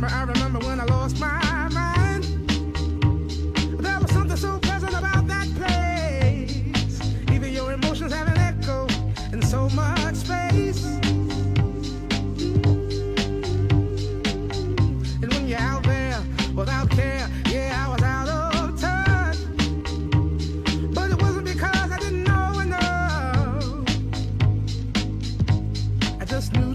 I remember when I lost my mind. There was something so pleasant about that place. Even your emotions have an echo in so much space. And when you're out there without care, yeah, I was out of touch. But it wasn't because I didn't know enough. I just knew